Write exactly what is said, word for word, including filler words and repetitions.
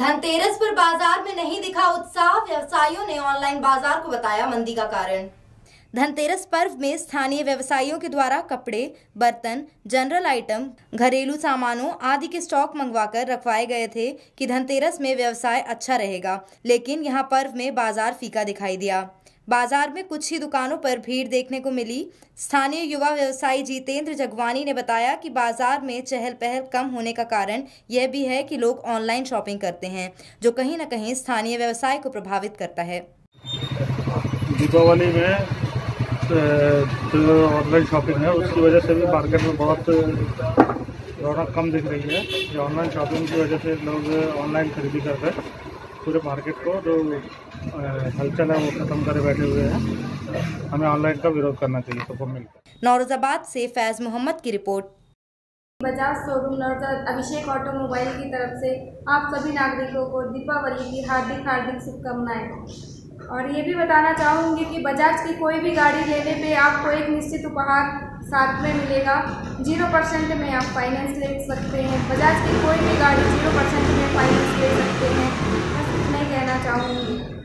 धनतेरस पर बाजार में नहीं दिखा उत्साह, व्यवसायियों ने ऑनलाइन बाजार को बताया मंदी का कारण। धनतेरस पर्व में स्थानीय व्यवसायियों के द्वारा कपड़े, बर्तन, जनरल आइटम, घरेलू सामानों आदि के स्टॉक मंगवाकर रखवाए गए थे कि धनतेरस में व्यवसाय अच्छा रहेगा, लेकिन यहां पर्व में बाजार फीका दिखाई दिया। बाजार में कुछ ही दुकानों पर भीड़ देखने को मिली। स्थानीय युवा व्यवसायी जितेंद्र जगवानी ने बताया कि बाजार में चहल पहल कम होने का कारण यह भी है कि लोग ऑनलाइन शॉपिंग करते हैं, जो कहीं न कहीं स्थानीय व्यवसाय को प्रभावित करता है। दीपावली में जो ऑनलाइन शॉपिंग है उसकी वजह से भी मार्केट में बहुत रौनक कम दिख रही है। जो ऑनलाइन शॉपिंग की वजह से लोग ऑनलाइन खरीदी कर रहे हैं, पूरे मार्केट को जो हलचल है वो खत्म करे बैठे हुए हैं। हमें ऑनलाइन का विरोध करना चाहिए सबको मिलकर। नौरोजाबाद से फैज मोहम्मद की report. Bajaj showroom Naurozabad Abhishek automobile की तरफ से आप सभी नागरिकों को दीपावली की हार्दिक हार्दिक शुभकामनाएं। और ये भी बताना चाहूँगी कि बजाज की कोई भी गाड़ी लेने पे आपको एक निश्चित उपहार साथ में मिलेगा। जीरो परसेंट में आप फाइनेंस ले सकते हैं। बजाज की कोई भी गाड़ी जीरो परसेंट में फाइनेंस ले सकते हैं। बस इतना ही कहना चाहूँगी।